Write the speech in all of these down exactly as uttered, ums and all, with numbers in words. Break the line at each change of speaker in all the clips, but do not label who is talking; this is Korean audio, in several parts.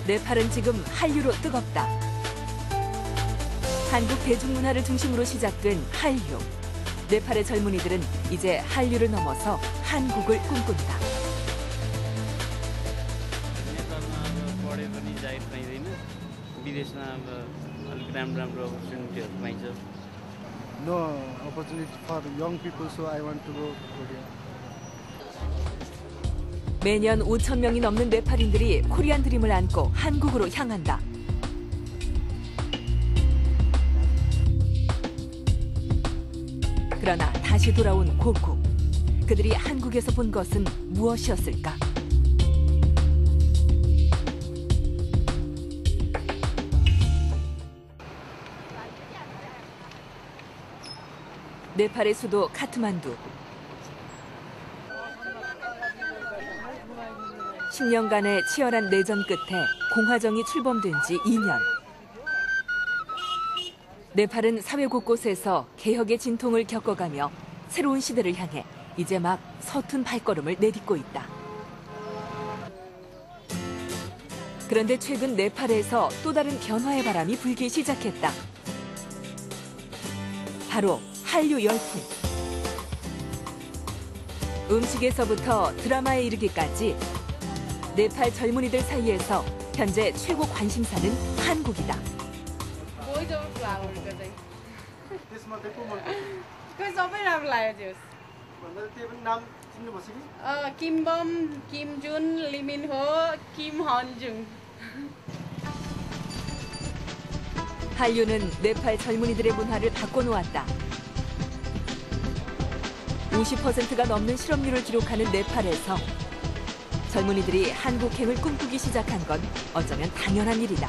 네팔은 지금 한류로 뜨겁다. 한국 대중문화를 중심으로 시작된 한류. 네팔의 젊은이들은 이제 한류를 넘어서 한국을 꿈꾼다.
No opportunity for young people, so I want to go Korea.
매년 오천 명이 넘는 네팔인들이 코리안 드림을 안고 한국으로 향한다. 그러나 다시 돌아온 고국. 그들이 한국에서 본 것은 무엇이었을까? 네팔의 수도 카트만두. 십 년간의 치열한 내전 끝에 공화정이 출범된 지 이 년. 네팔은 사회 곳곳에서 개혁의 진통을 겪어가며 새로운 시대를 향해 이제 막 서툰 발걸음을 내딛고 있다. 그런데 최근 네팔에서 또 다른 변화의 바람이 불기 시작했다. 바로 한류 열풍. 음식에서부터 드라마에 이르기까지 네팔 젊은이들 사이에서 현재 최고 관심사는 한국이다.
김범, 김준, 리민호, 김헌중.
한류는 네팔 젊은이들의 문화를 바꿔놓았다. 오십 퍼센트가 넘는 실업률을 기록하는 네팔에서 젊은이들이 한국행을 꿈꾸기 시작한 건 어쩌면 당연한 일이다.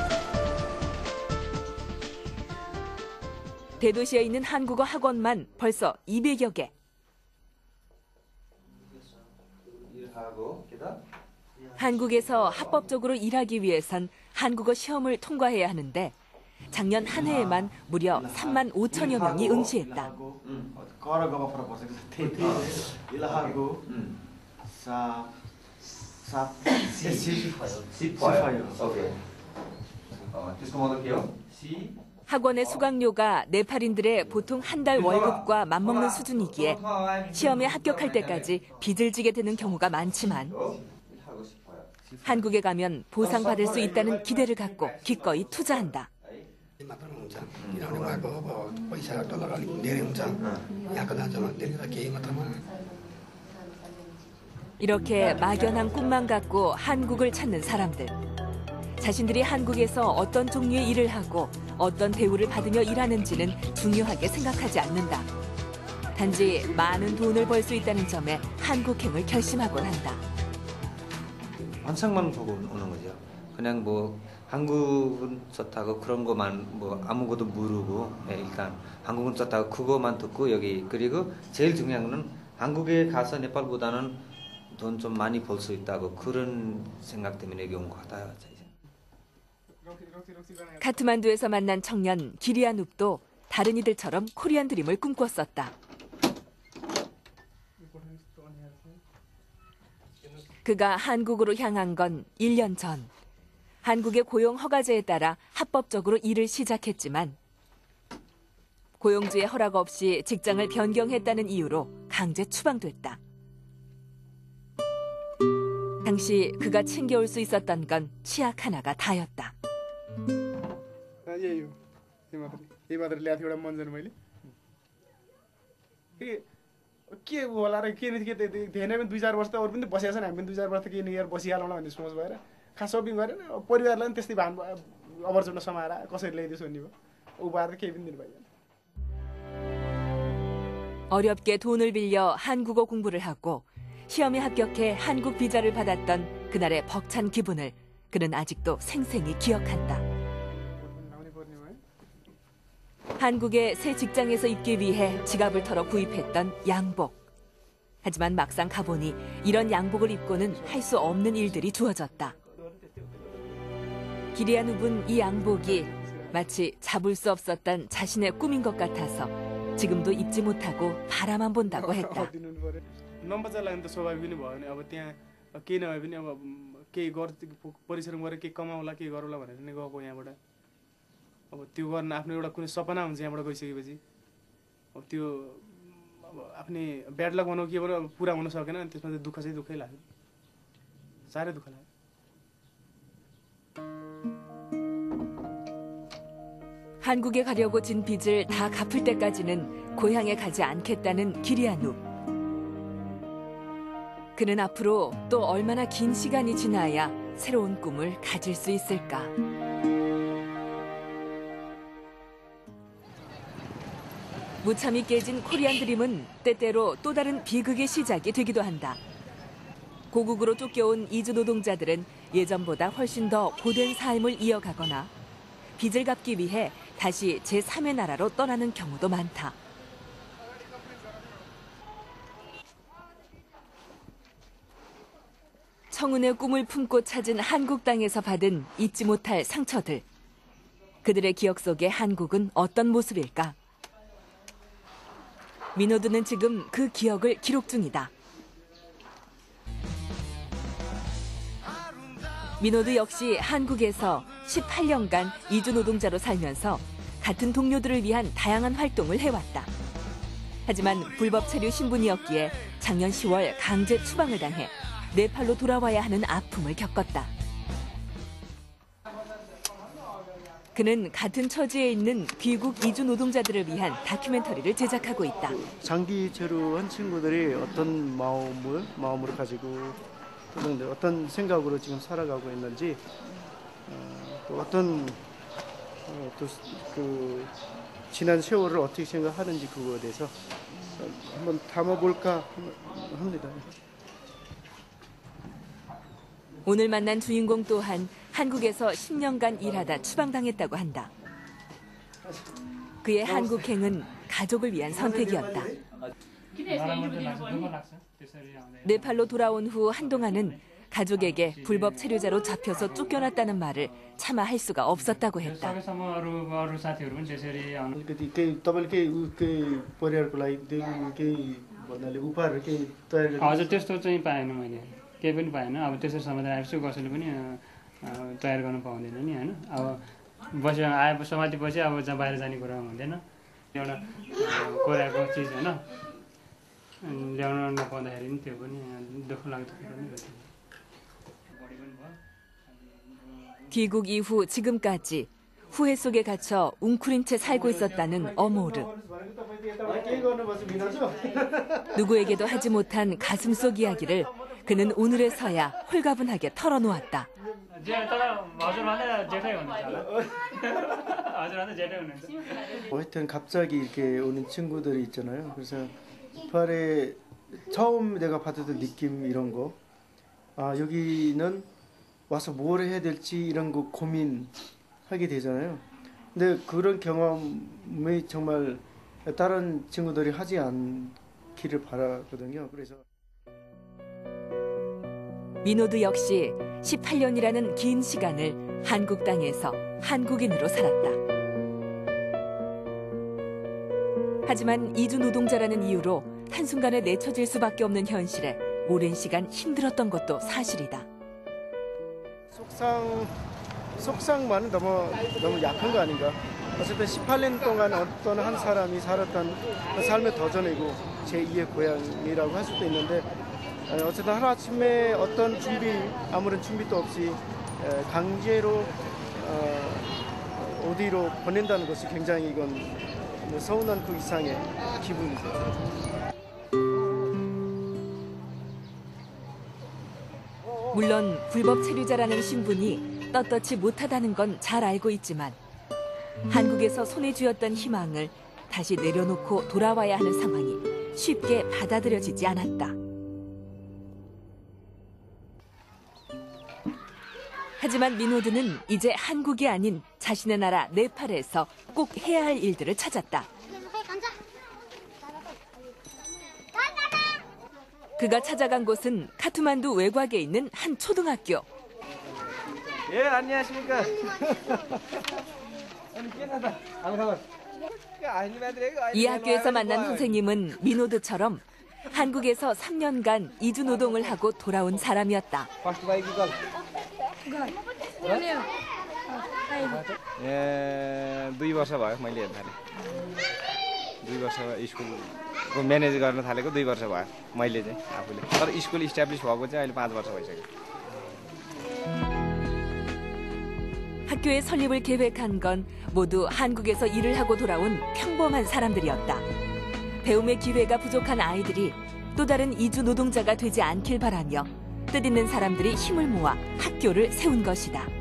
대도시에 있는 한국어 학원만 벌써 이백여 개. 한국에서 합법적으로 일하기 위해선 한국어 시험을 통과해야 하는데 작년 한 해에만 무려 삼만 오천여 명이 응시했다. 학원의 수강료가 네팔인들의 보통 한 달 월급과 맞먹는 수준이기에 시험에 합격할 때까지 빚을 지게 되는 경우가 많지만 한국에 가면 보상받을 수 있다는 기대를 갖고 기꺼이 투자한다. 이렇게 막연한 꿈만 갖고 한국을 찾는 사람들. 자신들이 한국에서 어떤 종류의 일을 하고 어떤 대우를 받으며 일하는지는 중요하게 생각하지 않는다. 단지 많은 돈을 벌 수 있다는 점에 한국행을 결심하곤 한다.
환상만 보고 오는 거죠. 그냥 뭐 한국은 좋다고 그런 것만 뭐 아무것도 모르고 네, 일단 한국은 좋다고 그거만 듣고 여기 그리고 제일 중요한 거는 한국에 가서 네팔보다는 돈 좀 많이 벌 수 있다고 그런 생각 때문에 여기 온 것 같아요.
카트만두에서 만난 청년 기리아눕도 다른 이들처럼 코리안 드림을 꿈꿨었다. 그가 한국으로 향한 건 일 년 전. 한국의 고용 허가제에 따라 합법적으로 일을 시작했지만 고용주의 허락 없이 직장을 변경했다는 이유로 강제 추방됐다. 당시 그가 챙겨올 수 있었던 건 치약 하나가 다였다.
के होला र के के धेरै पनि दुई चार वर्ष त अरू पनि बसेका छन् हामी पनि दुई चार वर्ष त के नियर बसिहालौँ भन्ने सोच भएर खास सपिङ गरेन परिवारलाई पनि त्यस्तै भान अभरचुन्ड समाएर कसरी ल्याइदियो सोध्ने भयो उपाएर केही पनि दिनु भएन.
어렵게 돈을 빌려 한국어 공부를 하고 시험에 합격해 한국 비자를 받았던 그날의 벅찬 기분을 그는 아직도 생생히 기억한다. 한국의 새 직장에서 입기 위해 지갑을 털어 구입했던 양복. 하지만 막상 가보니 이런 양복을 입고는 할 수 없는 일들이 주어졌다. 기리아눕은 이 양복이 마치 잡을 수 없었던 자신의 꿈인 것 같아서 지금도 입지 못하고 바라만 본다고 했다.
नम्बर चाहिँ लाग्नु त स्वाभाविक पनि भयो भने अब त्यहाँ केही नभए पनि अब केही गर परिश्रम गरेर केही कमाउला केही गरौँला भनेर नै गएको यहाँबाट। अब त्यो गर्न आफ्नो एउटा कुनै सपना हुन्छ यहाँबाट गइसकेपछि, अब त्यो अब आफ्नै ब्याड लक भनौँ के भनौँ पुरा हुन सकेन, अनि त्यसमा चाहिँ दुःख चाहिँ दुःखै लाग्यो, साह्रै दुःख लाग्यो।
한국에 가려고 진 빚을 다 갚을 때까지는 고향에 가지 않겠다는 기리아누. 그는 앞으로 또 얼마나 긴 시간이 지나야 새로운 꿈을 가질 수 있을까? 무참히 깨진 코리안 드림은 때때로 또 다른 비극의 시작이 되기도 한다. 고국으로 쫓겨온 이주 노동자들은 예전보다 훨씬 더 고된 삶을 이어가거나 빚을 갚기 위해 다시 제삼의 나라로 떠나는 경우도 많다. 청운의 꿈을 품고 찾은 한국 땅에서 받은 잊지 못할 상처들. 그들의 기억 속에 한국은 어떤 모습일까? 민호드는 지금 그 기억을 기록 중이다. 민호드 역시 한국에서 십팔 년간 이주 노동자로 살면서 같은 동료들을 위한 다양한 활동을 해왔다. 하지만 불법 체류 신분이었기에 작년 시월 강제 추방을 당해 네팔로 돌아와야 하는 아픔을 겪었다. 그는 같은 처지에 있는 귀국 이주 노동자들을 위한 다큐멘터리를 제작하고 있다.
장기 체류한 친구들이 어떤 마음을 마음으로 가지고 또는 어떤 생각으로 지금 살아가고 있는지, 어, 또 어떤 어, 또 그 지난 세월을 어떻게 생각하는지 그거에 대해서 한번 담아볼까 합니다.
오늘 만난 주인공 또한 한국에서 십 년간 일하다 추방당했다고 한다. 그의 한국행은 가족을 위한 선택이었다. 네팔로 돌아온 후 한동안은 가족에게 불법 체류자로 잡혀서 쫓겨났다는 말을 차마 할 수가 없었다고 했다.
हजुर त्यस्तो चाहिँ पाएन मैले, केही पनि पाएन। अब त्यसरी समाधान आएपछि कसैले पनि तयार गर्न पाउँदैन नि होइन। अब बस्यो आए समातेपछि अब जहाँ बाहिर जाने कुरा हुँदैन, एउटा कोराको चिज होइन ल्याउन नपाउँदाखेरि नि त्यो पनि दुःख लाग्दो कुरा नै हो।
귀국 이후 지금까지 후회 속에 갇혀 웅크린 채 살고 있었다는 어모르. 누구에게도 하지 못한 가슴 속 이야기를 그는 오늘에서야 홀가분하게 털어놓았다.
하여튼 갑자기 이렇게 오는 친구들이 있잖아요. 그래서 이팔에 처음 내가 받았던 느낌 이런 거, 아 여기는 와서 뭘 해야 될지 이런 거 고민하게 되잖아요. 근데 그런 경험이 정말 다른 친구들이 하지 않기를 바라거든요. 그래서
민호드 역시 십팔 년이라는 긴 시간을 한국 땅에서 한국인으로 살았다. 하지만 이주 노동자라는 이유로 한순간에 내쳐질 수밖에 없는 현실에 오랜 시간 힘들었던 것도 사실이다.
속상, 속상만 너무, 너무 약한 거 아닌가. 어쨌든 십팔 년 동안 어떤 한 사람이 살았던 그 삶의 도전이고 제이의 고향이라고 할 수도 있는데, 어쨌든 하루아침에 어떤 준비, 아무런 준비도 없이 강제로 어디로 보낸다는 것이 굉장히 이건 서운한 그 이상의 기분이죠.
물론 불법 체류자라는 신분이 떳떳지 못하다는 건 잘 알고 있지만 한국에서 손에 쥐었던 희망을 다시 내려놓고 돌아와야 하는 상황이 쉽게 받아들여지지 않았다. 하지만 민호드는 이제 한국이 아닌 자신의 나라 네팔에서 꼭 해야 할 일들을 찾았다. 그가 찾아간 곳은 카트만두 외곽에 있는 한 초등학교.
예, 안녕하십니까.
이 학교에서 만난 선생님은 민호드처럼 한국에서 삼 년간 이주 노동을 하고 돌아온 사람이었다.
ए, दुई वर्ष भयो मैले हेर्न थालेँ दुई वर्ष स्कुलको म्यानेज गर्न थालेको दुई वर्ष भयो मैले चाहिँ आफूले तर स्कुल इस्टाब्लिस भएको चाहिँ अहिले पाँच वर्ष भइसक्यो
학교의 설립을 계획한 건 모두 한국에서 일을 하고 돌아온 평범한 사람들이었다. 배움의 기회가 부족한 아이들이 또 다른 이주 노동자가 되지 않길 바라며 뜻있는 사람들이 힘을 모아 학교를 세운 것이다.